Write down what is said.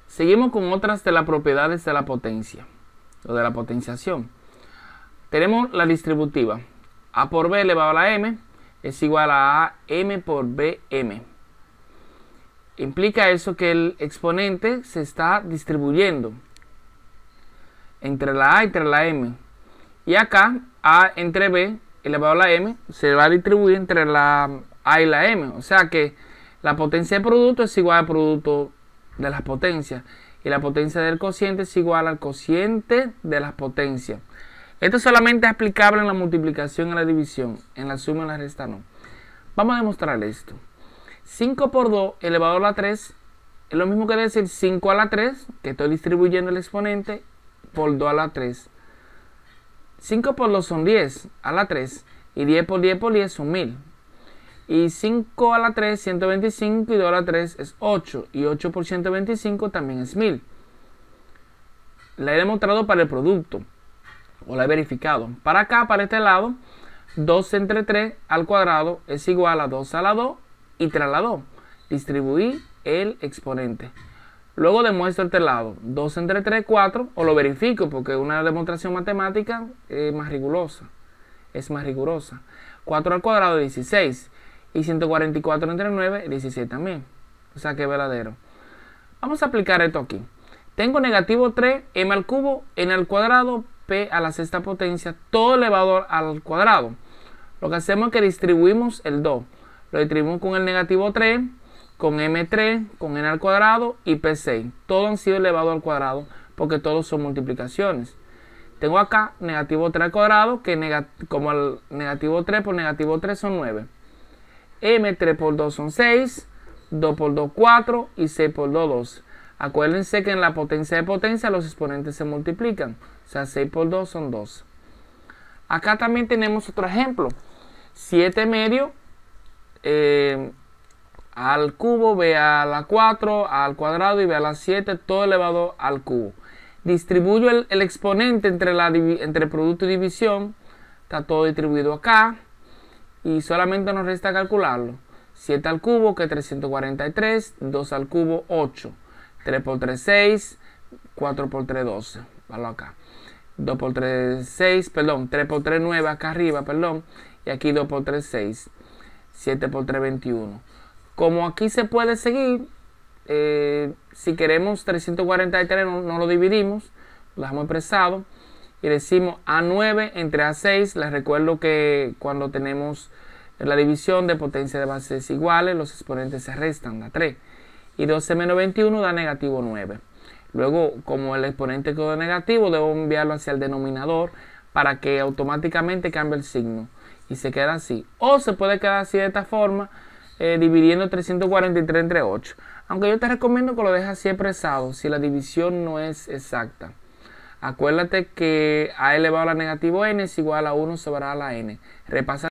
Seguimos con otras de las propiedades de la potencia o de la potenciación. Tenemos la distributiva. A por b elevado a la m es igual a m por bm. Implica eso que el exponente se está distribuyendo entre la a y entre la m. Y acá a entre b elevado a la m se va a distribuir entre la a y la m. O sea que la potencia del producto es igual al producto de las potencias. Y la potencia del cociente es igual al cociente de las potencias. Esto solamente es aplicable en la multiplicación y la división. En la suma y la resta no. Vamos a demostrar esto. 5 por 2 elevado a la 3 es lo mismo que decir 5 a la 3, que estoy distribuyendo el exponente, por 2 a la 3. 5 por 2 son 10 a la 3. Y 10 por 10 por 10 son 1000. Y 5 a la 3, 125, y 2 a la 3 es 8. Y 8 por 125 también es 1000. La he demostrado para el producto, o la he verificado. Para acá, para este lado, 2 entre 3 al cuadrado es igual a 2 a la 2 y 3 a la 2. Distribuí el exponente. Luego demuestro este lado. 2 entre 3, 4, o lo verifico porque una demostración matemática es más rigurosa. 4 al cuadrado es 16. Y 144 entre 9, 16 también. O sea que es verdadero. Vamos a aplicar esto aquí. Tengo negativo 3, m al cubo, n al cuadrado, p a la sexta potencia, todo elevado al cuadrado. Lo que hacemos es que distribuimos el 2. Lo distribuimos con el negativo 3, con m3, con n al cuadrado y p6. Todos han sido elevados al cuadrado porque todos son multiplicaciones. Tengo acá negativo 3 al cuadrado, que como el negativo 3 por negativo 3 son 9. M3 por 2 son 6, 2 por 2 4 y 6 por 2 12. Acuérdense que en la potencia de potencia los exponentes se multiplican. O sea, 6 por 2 son 12. Acá también tenemos otro ejemplo. 7 medio al cubo, b a la 4, a al cuadrado y b a la 7, todo elevado al cubo. Distribuyo el exponente entre producto y división. Está todo distribuido acá. Y solamente nos resta calcularlo. 7 al cubo, que es 343. 2 al cubo, 8. 3 por 3, 6. 4 por 3, 12. Valo acá. 2 por 3, 6. Perdón. 3 por 3, 9 acá arriba, perdón. Y aquí 2 por 3, 6. 7 por 3, 21. Como aquí se puede seguir, si queremos 343 no lo dividimos. Lo dejamos expresado. Y decimos A9 entre A6. Les recuerdo que cuando tenemos la división de potencia de bases iguales, los exponentes se restan, da 3. Y 12 menos 21 da negativo 9. Luego, como el exponente quedó negativo, debo enviarlo hacia el denominador para que automáticamente cambie el signo. Y se queda así. O se puede quedar así de esta forma, dividiendo 343 entre 8. Aunque yo te recomiendo que lo dejes así expresado, si la división no es exacta. Acuérdate que a elevado a la negativo n es igual a 1 sobre a la n. Repasa